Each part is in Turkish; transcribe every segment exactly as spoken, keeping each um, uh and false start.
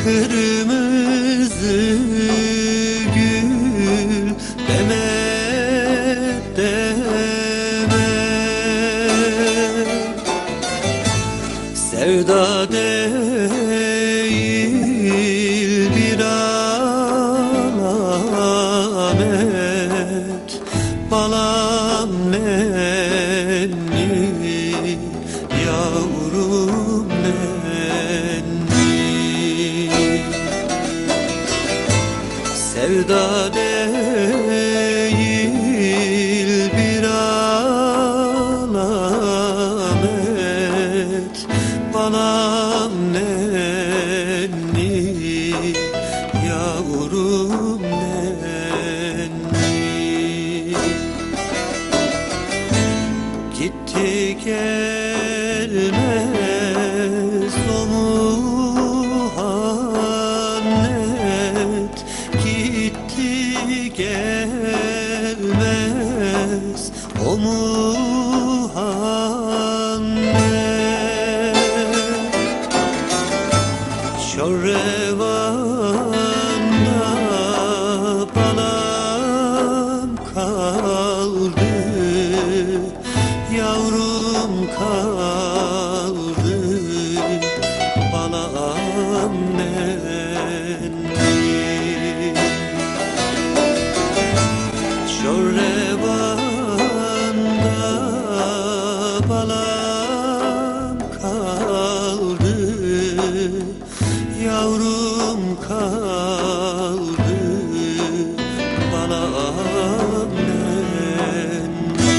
kırmızı gül Demet, demet. Sevda değil bir alamet, balam nenni, yavrum nenni. Sevda değil bir alamet, balam nenni, yavrum nenni. Gitti gelmez o muhannet, gitti gelmez o muhannet. Şorrevanda balam kaldı, yavrum kaldı, balam nenni. Şorrevanda balam kaldı, yavrum kaldı, balam nenni.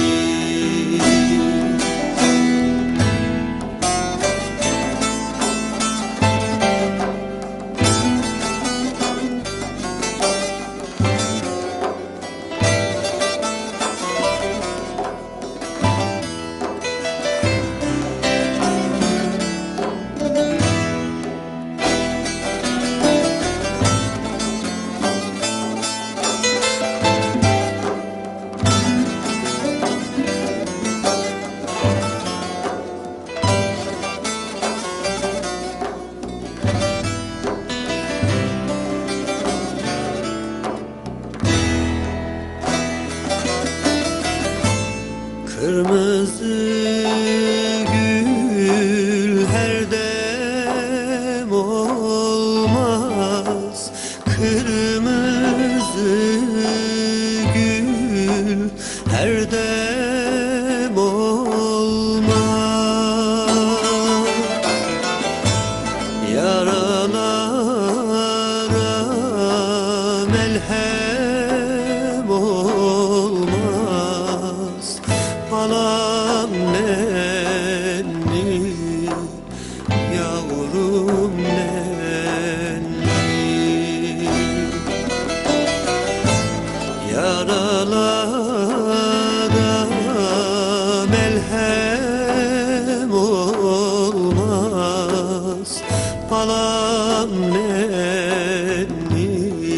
Kırmızı gül her dem olmaz, kırmızı gül her dem olmaz. Yaralara melhem olmaz, balam nenni, yavrum nenni. Yaralara melhem olmaz, balam nenni,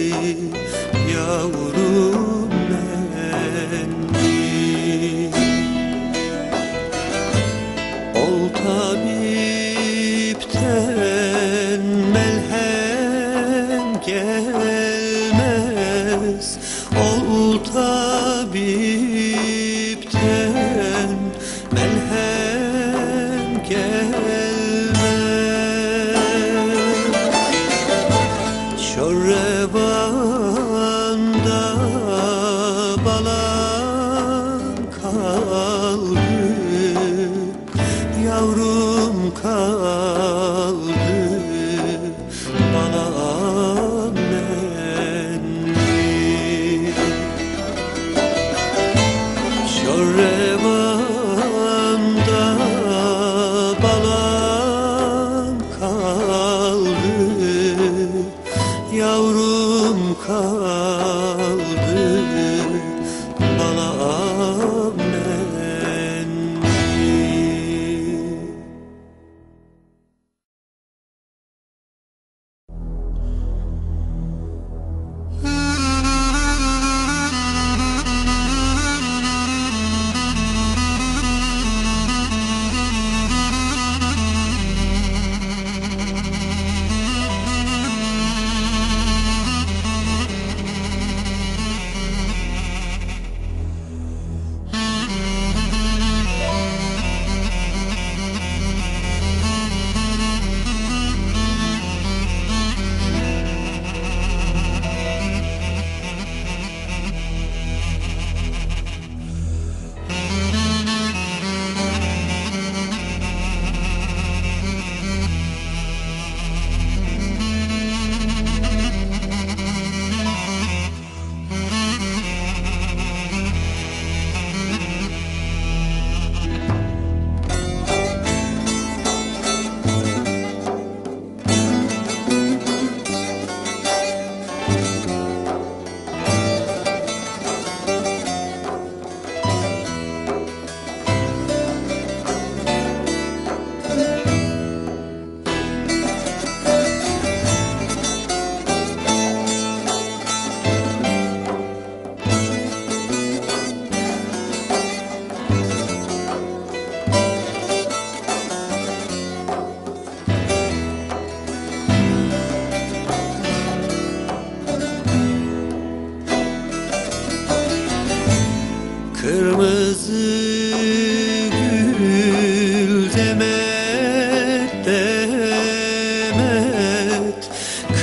yavrum nenni. Ol tabipten melhem gelmez, ol tabipten melhem gelmez. Şorrevanda balam kaldı, yavrum kaldı,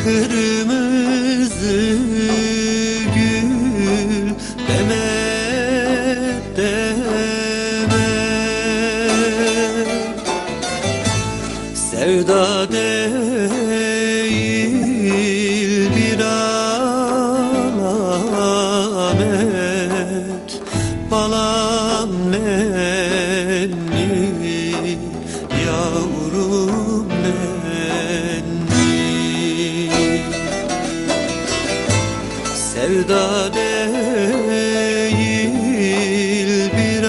kırmızı gül Demet, demet Sevda değil bir alamet Balam nenni, yavrum nenni Sevda değil bir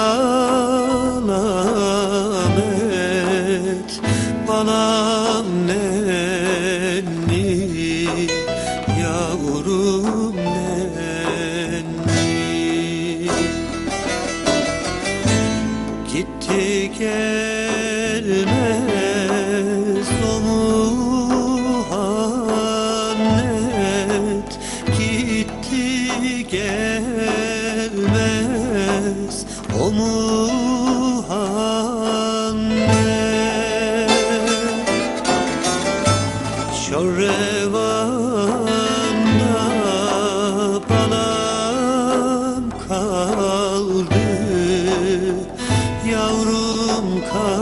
alamet Balam nenni, yavrum nenni Gitti gelmez o muhannet Gitti gelmez o muhannet Şorrevanda balam kaldı Yavrum kaldı